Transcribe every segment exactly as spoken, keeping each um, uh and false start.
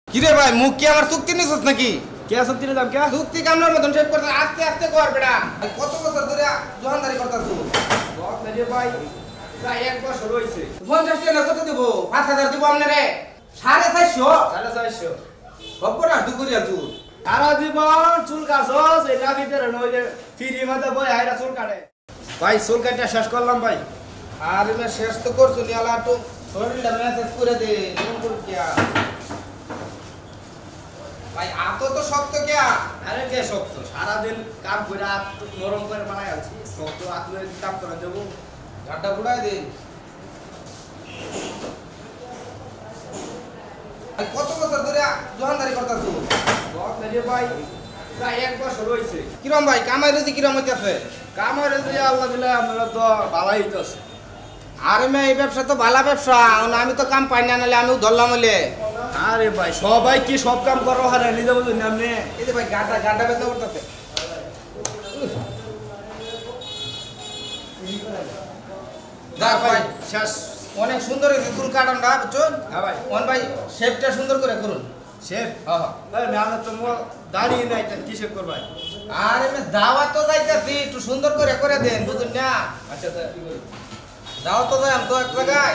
কিরে ভাই মুখ কি আমার চুক্তি নিছস নাকি? কে চুক্তি নিলাম কে? চুক্তি কামনার মতন শেভ করতে আস্তে আস্তে কর বেটা। কত বছর ধরে দোকানদারি করতাছ তুই? দোকানদারি ভাই প্রায় এক বছর হইছে। পঞ্চাশ টাকা কত দেব? পাঁচ হাজার দেব আপনারে। সাড়ে চারশো সাড়ে চারশো খবর না দুকুরিয়া তুই সারা জীবন চুল কাটছস এই না ভিতরে নই যে ফ্রি মধ্যে বই আইরা চুল কাটে। ভাই চুল কাটা শেষ করলাম ভাই। আর না শেষ তো করছো নি আলা একটু শরীরটা মেসেজ করে দে কোন কোন কিয়া ভাই আতো তো শক্ত কিয়া? আরে কে শক্ত সারা দিন কাম করে হাত নরম করে বানাই আছি শক্ত হাত লয়ে কাম করে দেব গাড্ডা বুড়াই দে। কত বছর ধরে দোকানদারি করতাছ তুই? দোকানদারি ভাই প্রায় এক বছর হইছে। কিরম ভাই কামাই রুজি কিরম হইতাছে? কাম হইলে যে আল্লাহ দিলে আমরা তো ভালোই হইতাছে। আরে মে এই ব্যবসা তো ভালো ব্যবসা, আমি তো কাম পাই না, নাহলে আমিও ধরলাম হইলে। আরে ভাই সবাই কি সব কাম করো হারে নিজে বুঝুন আপনি। এই যে ভাই গাড্ডা গাড্ডা বেচা করতেছে। যা ভাই শেষ। অনেক সুন্দর হয়েছে চুল কাটানটা বুঝছেন? হ্যাঁ ভাই অন ভাই শেপটা সুন্দর করে করুন। শেফ হ্যাঁ হ্যাঁ আমি তো মো দাঁড়িয়ে নাই তা কি শেফ করবাই? আরে মে দাওয়াত তো যাইতাছি একটু সুন্দর করে করে দেন বুঝুন না। আচ্ছা তা কি করি? দাওয়াত তো যাই তো এক জায়গায়।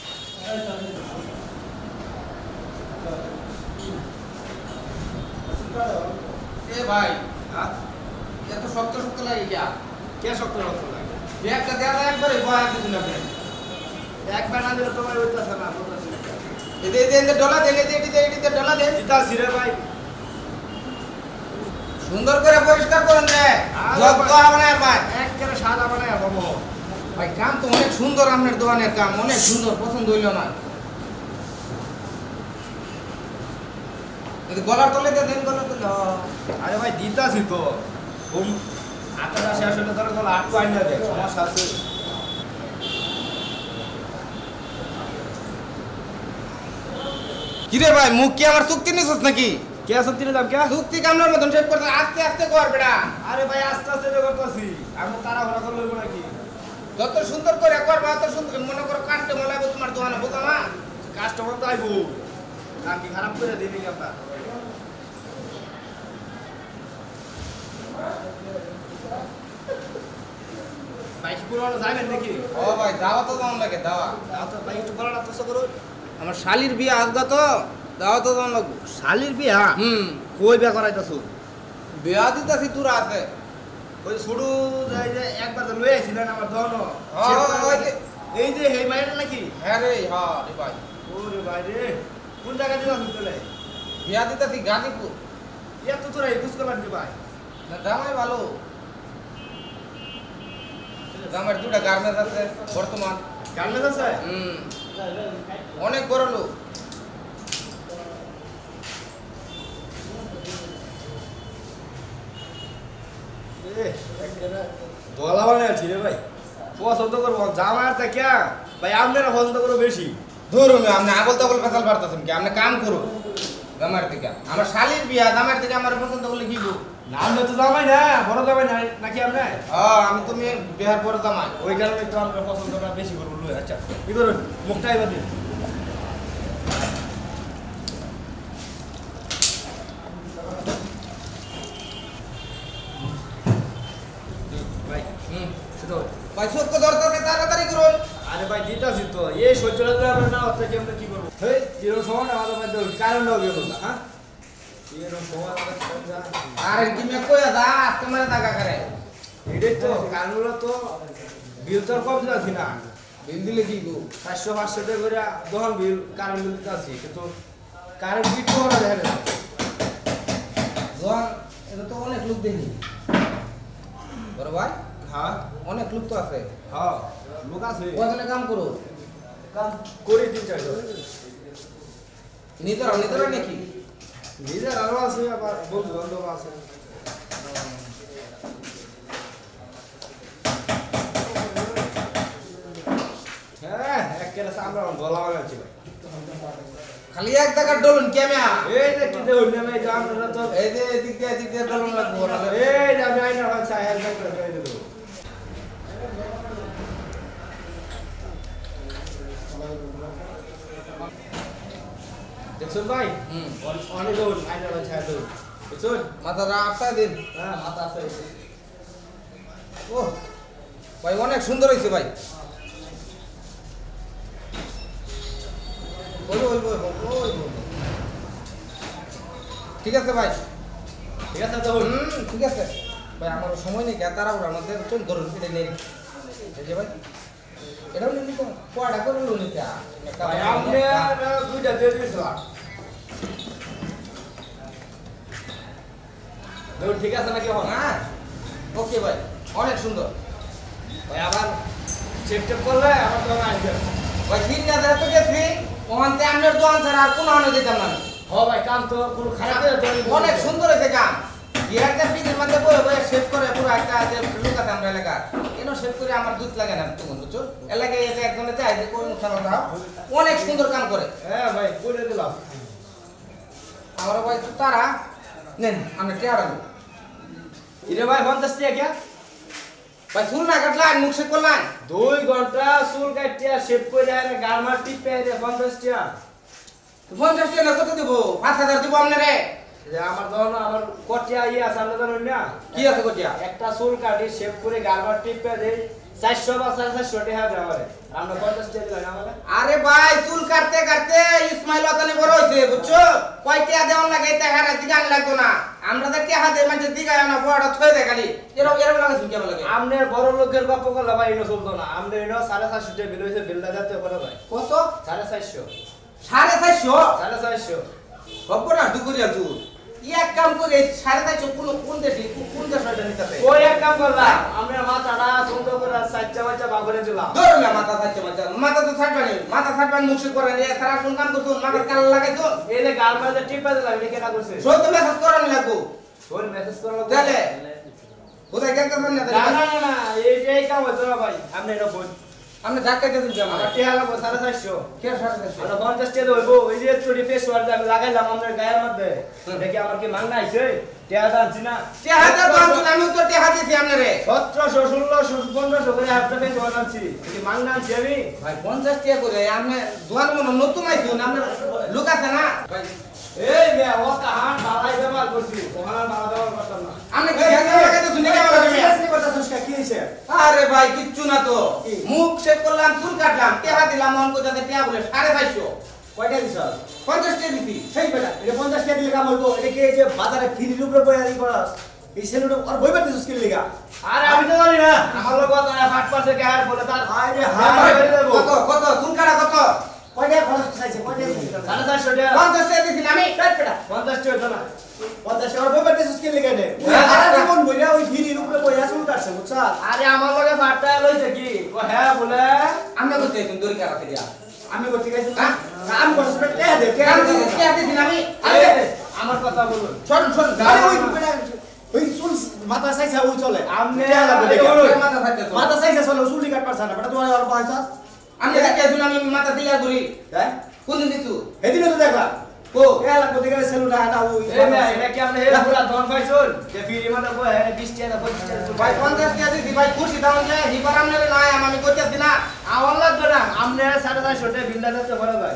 এ ভাই হ্যাঁ এত শক্ত শক্ত লাগে কিয়া? কে শক্ত শক্ত লাগে? একটা দেয়া যায় একবারে বয়া দিছেন আপনি। একবার না দিলে তোমার হইতাছে না বুঝতাছি না। এদে এদে এদে ডলা দেন, এদে এদিতে এদিতে ডলা দেন। দিতাছি রে ভাই। সুন্দর করে পরিষ্কার করুন রে। জগ তো হবে না ভাই। একবারে সাদা বানায় বাবু। ভাই কাম তো অনেক সুন্দর, আপনার দোকানের কাম অনেক সুন্দর, পছন্দ হইল না। এই গলার তলে দিয়ে দেন, গলার তলে। আরে ভাই দিতাছি তো। ঘুম আটটা শেষ হলে ধরো গলা আটকো আইনা দে সমস্যা আছে। কিরে ভাই মুখ কি আমার চুক্তি নিছস নাকি? কে চুক্তি নিলাম কে? চুক্তি কামনার মতন শেভ করতে আস্তে আস্তে কর বেটা। আরে ভাই আস্তে আস্তে তো করতেছি। আমি তাড়াহুড়া করে লইব নাকি? যত সুন্দর করে করবা তত সুন্দর, মনে করো কাটতে মলাবো তোমার দোকানে বোঝা না। কাস্টমার তো আইবো। কাম কি খারাপ করে দিই নাকি আপনার? ভাই কি পুরো যাবেন নাকি? ও ভাই দাওয়া তো দাম লাগে দাওয়া। তাও তো ভাই একটু গলাটা তোষা করুন। আমার শালির বিয়ে আসগা তো দাওয়া তো দাম লাগবে। শালির বিয়া? হুম কই বিয়া করাইতাছো? বিয়া দিতাছি তোরা আছে। ওই শুরু যাই যে একবার তো লই আইছিলেন আমার দহন। হ্যাঁ, ওই যে- এই যে হেই মাইটা নাকি? হ্যাঁ রে হ্যাঁ রে ভাই। ওরে ভাই রে কোন জায়গা দিলাম তুলে? বিয়া দিতাছি গাজীপুর। এত তোরা এই বুঝ করলাম ভাই। না দামাই ভালো। দামের দুটা গার্মেন্টস আছে বর্তমান। গার্মেন্টস আছে? হুম অনেক বড় লোক। এ গলা বানাইছি রে ভাই। পছন্দ করবো জামার তা কে? ভাই আপনারা পছন্দ করো বেশি। ধরুন আপনি আগল তগল ফেসাল পারতেছেন কি? আপনি কাম করুন দামার থেকে। আমার শালির বিয়া দামার থেকে আমার পছন্দ করলে কি গো? আপনি তো জামাই না বড় জামাই না নাকি আপনি? হ্যাঁ আমি তো মেয়ে বিহার পরে দামাই। ওই কারণে তো আমরা পছন্দটা বেশি করবো লই। আচ্ছা কি করুন মুখটা এবার দিন। ভাই হুম শুধু ভাই চোখ ধরতে তাড়াতাড়ি করুন। আরে ভাই দিতাছি তো এই সহ্যটা যদি আমরা না হচ্ছে কি আমরা কি করবো? হেই জিরো সময় আমাদের মধ্যে কারণটাও গেল না হ্যাঁ জিরো সময় আরে কি মে কইয়া দা আজকে মানে দাগা করে। এটাই তো কারণগুলো তো বিল তোর কম যাচ্ছি না। বিল দিলে কি গো? চারশো পাঁচশো টাকা করে দহন বিল কারেন্ট বিল দিতে আছি কিন্তু কারেন্ট বিল তো ওরা দেখা যায়। দোকান এটা তো অনেক লোক দেখি বড় ভাই। হ্যাঁ অনেক লোক তো আছে। হ্যাঁ লোক আছে ওখানে কাম করো। কাম করে দিন চাইছো নিজেরা নিজেরা নাকি? নিজের আরো আছে আবার বন্ধু বান্ধব আছে। হ্যাঁ একেবারে আমরা গলা বানাচ্ছি ভাই। খালি এক জায়গার ডলুন কেমিয়া। এই যে কি দেখুন না ভাই জান তো এই যে এদিক দিয়ে এদিক দিয়ে ডলুন লাগবো না। এই যে আমি আইনা ভাই সাহেব করে করে দেব। দেখছুন ভাই হুম অনেক দৌড় আইনা ভাই ছাড় দৌড় দেখছুন মাথাটা আটটা দিন হ্যাঁ মাথা আছে ও ভাই অনেক সুন্দর হয়েছে ভাই ওই ওই ওই ওই ওই ঠিক আছে ভাই ঠিক আছে দৌড় হুম ঠিক আছে ভাই আমার সময় নেই তারা ওর মধ্যে চল ধরুন এটা নেই এই যে ভাই এটাও নিতে কোয়াটা করে লো নিতে একটা ভাই আপনি দুইটা দিয়ে দিয়েছিলাম দৌড় ঠিক আছে নাকি এখন হ্যাঁ ওকে ভাই অনেক সুন্দর ভাই আবার চেক টেক করলে আবার তো আসবে ভাই তিন না দেয় তো গেছি ওখানতে আপনার দোকান ছাড়া আর কোনো আনো দিতাম না হ ভাই কাম তো কোনো খারাপ হয়ে যাবে অনেক সুন্দর হয়েছে কাম কি একটা পিঠের মধ্যে বয়ে বয়ে শেভ করে পুরো একটা যে লুক আছে আমরা এলাকার কেন শেভ করে আমার দুধ লাগে না তুমি বুঝছো এলাকায় এটা একজনে চাই যে কোন খেলা অনেক সুন্দর কাম করে হ্যাঁ ভাই করে দিলাম আমার ভাই তো তারা নেন আমরা টেয়ারা দেবো ইরে ভাই পঞ্চাশ টাকা কে ভাই চুল না কাটলাম মুখ শেভ করলাম দুই ঘন্টা চুল কাটিয়া শেভ করে আরে গারমার টিপে আরে পঞ্চাশ টাকা পঞ্চাশ টাকা কত দেবো পাঁচ হাজার দেবো আপনারে যে আমার ধরুন আমার কটিয়া ইয়ে আছে আমরা ধরুন না কি আছে কটিয়া একটা চুল কাটি শেভ করে গারমার টিপে দেই চারশো বা সাড়ে চারশো টাকা দেয় আমারে আমরা পঞ্চাশ টাকা দিলাম আমারে আরে ভাই চুল কাটতে কাটতে ইসমাইল ওতানি বড় হইছে বুঝছো কয়টা দেওয়ান লাগে এটা হারা দিগান লাগতো না আমরা তো কে হাতে মানে দিগায় না বড় থই দে খালি এরকম এরকম লাগে শুনকে লাগে আমনের বড় লোকের গল্প করলে ভাই এটা চলতো না আমনের এটা সাড়ে চারশো টাকা বিল হয়েছে বিলটা যাতে করে ভাই কত সাড়ে চারশো সাড়ে চারশো সাড়ে চারশো সব না দুকুরিয়া চুল ই এক কাম করে সাড়ে চারশো কোন কোন দেশে কোন দেশ ওইটা নিতে ওই এক কাম করলাম আমরা মাথাটা সুন্দর করে সাচ্চা বাচ্চা বাগরে দিলাম ধরো না মাথা থাকছে মাথা মাথা তো থাকবে না মাথা থাকবে মুখ সে করে নিয়ে সারা কোন কাম করছো মাথা কাল লাগাইছো এই যে গাল মাঝে টিপে দিলাম এটা কেনা করছে সত্য মেসেজ করানি লাগবো ওর মেসেজ করলো তাহলে কোথায় গেছেন না না না না না এই যে এই কাম হতো না ভাই আপনি এটা বল আমরা ধাক্কা দিয়ে দিচ্ছি আমার আমার টিয়া লাগবো সাড়ে চারশো কে সাড়ে চারশো আমরা পঞ্চাশ টাকা হইবো ওই যে চুরি ফেস ওয়ার্ড আমি লাগাইলাম আমার গায়ের মধ্যে দেখি আমার কি মাংনা আইছে টিয়া দাঁড়ছি না টেহাতে তো আনছো আমি তো টেহা দিছি আপনারে সতেরোশো ষোলোশো পনেরোশো করে হাফটা ফেস ওয়ার্ড আনছি দেখি মাংনা আনছি আমি ভাই পঞ্চাশ টাকা করে আপনি দোয়ার মনে নতুন আইছুন আপনার লোক আছে না ভাই এই মে ওটা হান বালাই ব্যবহার করছি ওখানে বালা ব্যবহার করতাম না আপনি কি ঝাঁকা লাগাইতে শুনে কেমন লাগে মিয়া? কি কথা সুস্কা কি হইছে আরে ভাই কিচ্ছু না তো মুখ শেভ করলাম চুল কাটলাম টেহা দিলাম অঙ্ক যাতে টেহা বলে সাড়ে চারশো কয়টা দিছ পঞ্চাশ টাকা দিছি সেই বেটা এটা পঞ্চাশ টাকা দিলে কাম হইবো এটা কি এই যে বাজারে ফ্রির উপরে বয়ারি করাস এই সেলুটা আর বই পাতে সুস্কিল লিগা আরে আমি তো জানি না আমার লোক কত না ফাট পাশে কে হার বলে তার আরে হ্যাঁ কত কত চুল কাটা কত কয়টা খরচ চাইছে কয়টা সাড়ে চারশো টাকা পঞ্চাশ টাকা দিছি আমি কাট বেটা পঞ্চাশ টাকা না পঞ্চাশ টাকা বই পাতে সুস্কিল লিগা দে সারা জীবন বইরা ওই ফ্রির উপরে বইরা চুল কাটছে বুঝছ আরে আমার লগে ফাটটা লইছে কি ও হ্যাঁ বলে আমরা করতে তুমি দূর কাটা দিয়া আমি করতে গেছি কাম করছ না তে দে কাম দিছি টাকা দিছি আমি আরে আমার কথা বলুন শোন শোন আরে ওই ওই চুল মাথা সাইজা ও চলে আমনে মাথা থাকতে তো মাথা সাইজা চলে চুল কাট পারছ না বেটা তোমার আর পয়সা আমি দেখে শুন আমি মাথা দিয়া ঘুরি হ্যাঁ কোন দিন দিছু এদিনও তো দেখলা কো এলা কোতে গেলে সেলুটা না ওই এই না এটা কি আমনে হেলা পুরা দন পাইছুন যে ফিরি মাথা কো হ্যাঁ বিশ টাকা পঁচিশ টাকা ভাই পঞ্চাশ টাকা দিছি ভাই খুশি দাম যে হিবার আমনে নয় আমি কইতেছি না আমার লাগবে না আমনে সাড়ে চারশো টাকা বিলটা দিতে পারে ভাই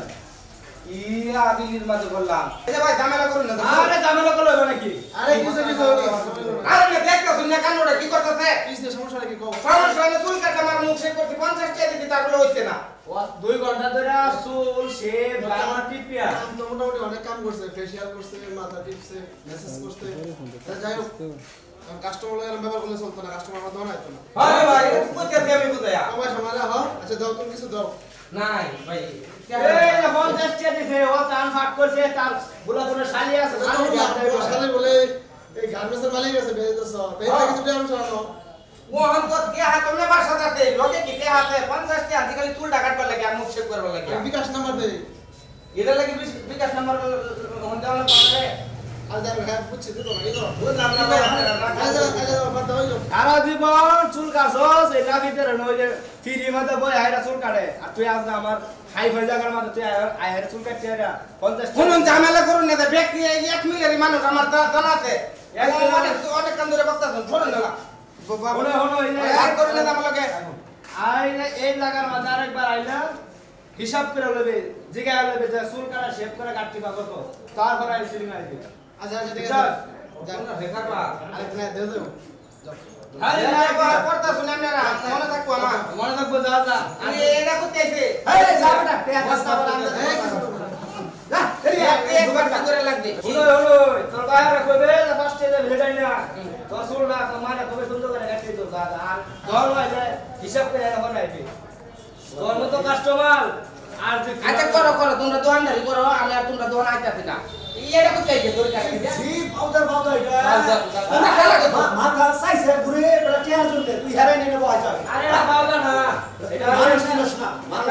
ইয়া বিলির মাঝে বললাম এই যে ভাই ঝামেলা করুন না তো। আরে ঝামেলা করলে হবে নাকি আরে কিছু কিছু আরে না দেখতে শুন না কান্নটা কি করতেছে কিসের সমস্যা নাকি কও সমস্যা হলে চুল কাটা আমার মুখ শেভ করছি পঞ্চাশ টাকা দিছি তারগুলো হইছে না ও দুই ঘন্টা ধরে চুল শেভ গামা টিপিয়া কাম তো মোটামুটি অনেক কাম করছে ফেসিয়াল করছে মাথা টিপছে মেসেজ করছে তা যাই হোক কাস্টমার এরকম ব্যবহার করলে চলতো না কাস্টমার আমার দোকানে আইতো না আরে ভাই এটা কইতেছি আমি বুঝায়া সবাই সমানে হ আচ্ছা দাও তুমি কিছু দাও নাই ভাই এই যে পঞ্চাশ টাকা দিছে ও টান ফাট করছে তার বুলা বুলা শালি আছে শালি বলে এই গার্মেন্টসের মালিক আছে বেজেছ বেজে কিছু দেও শোনো মোহন তো কে হাত তোমরা বাসা যাতে লোকে কি কে হাতে পঞ্চাশ টাকা আজকাল চুল ডাকাত করলে কি আর মুখ শেভ করবে লাগে বিকাশ নাম্বার দে এটা লাগি বিকাশ নাম্বার হন দেওয়া পারে আর যাই হ্যাঁ বুঝছি দিতো না দিতো বুঝলাম না ভাই আচ্ছা আচ্ছা বাদ দাও যাও সারা জীবন চুল কাটছস এটা ভিতরে নই যে ফিরি মধ্যে বই হাইরা চুল কাটে আর তুই আজ আমার হাই ফাই জায়গার মধ্যে তুই আই হাইরা চুল কাটতে আইরা পঞ্চাশ কোন ঝামেলা করুন না ব্যক্তি এক মিলিয়ন মানুষ আমার জানা আছে এক অনেক অনেক কাম ধরে বক্তাছেন শুনুন না হলো হলো এই যে আর করুন না আমাকে আই এই জায়গার মধ্যে আরেকবার আইলা হিসাব করে লবে জিগায় লবে যে চুল কাটা শেভ করে কাটতি পাবো তো তারপর আই সিলিং আইবে আচ্ছা আচ্ছা ঠিক আছে যাও না দেখাবা আরে না দেও দেও আরে না আর পড়তা শুনেন না মনে থাকবো আমার মনে থাকবো যা যা আরে এটা করতে আইছে এই যা বেটা পেয়া কাজ না বলা আমরা যা এরি একবার করে লাগবে হলো হলো তোর বাইরে কইবে না ফার্স্ট এজে ভেটাই না তোর চুল না তো মানে তবে সুন্দর করে কাটতি তো যা যা আর ধর ভাই যায় হিসাব করে এখন আইবে তোর মতো কাস্টমার আর যে আচ্ছা করো করো তোমরা দোকানদারি করো আমি আর তোমরা দোকান আইতাছি না এটা করতে আইছে তোর কাছে জি পাউডার পাউডার এটা তোমরা খেলা করো মাথা সাইজ ঘুরে বেটা টিয়া জন্য তুই হেরাই নিয়ে বসা আরে না পাউডার না এটা মানুষ মানুষ না